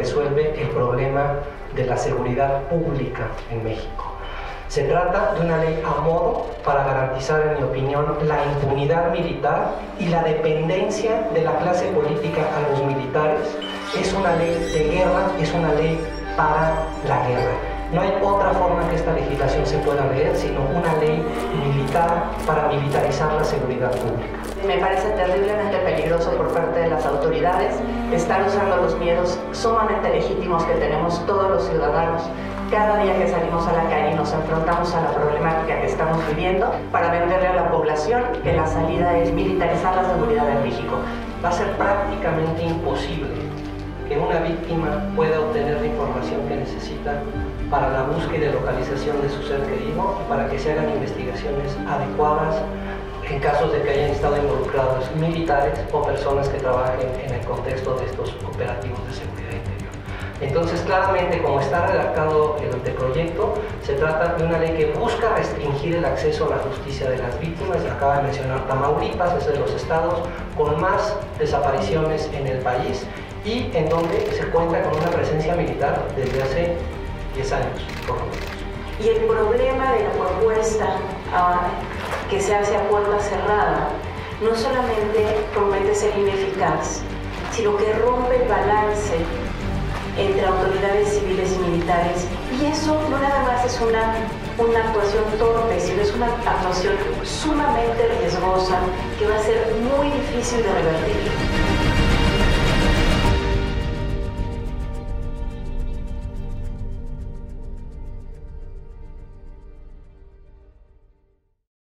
resuelve el problema de la seguridad pública en México. Se trata de una ley a modo para garantizar, en mi opinión, la impunidad militar y la dependencia de la clase política a los militares. Es una ley de guerra, es una ley para la guerra. No hay otra forma que esta legislación se pueda leer, sino una ley militar para militarizar la seguridad pública. Me parece terriblemente peligroso por parte de las autoridades estar usando los miedos sumamente legítimos que tenemos todos los ciudadanos cada día que salimos a la calle y nos enfrentamos a la problemática que estamos viviendo para venderle a la población que la salida es militarizar la seguridad en México. Va a ser prácticamente imposible que una víctima pueda obtener la información que necesita para la búsqueda y localización de su ser querido y para que se hagan investigaciones adecuadas en casos de que hayan estado involucrados militares o personas que trabajen en el contexto de estos operativos de seguridad interior. Entonces, claramente, como está redactado el anteproyecto, se trata de una ley que busca restringir el acceso a la justicia de las víctimas. Acaba de mencionar Tamaulipas, es de los estados con más desapariciones en el país y en donde se cuenta con una presencia militar desde hace 10 años, por lo menos. Y el problema de la propuesta que se hace a puerta cerrada no solamente promete ser ineficaz, sino que rompe el balance entre autoridades civiles y militares. Y eso no nada más es una actuación torpe, sino es una actuación sumamente riesgosa que va a ser muy difícil de revertir.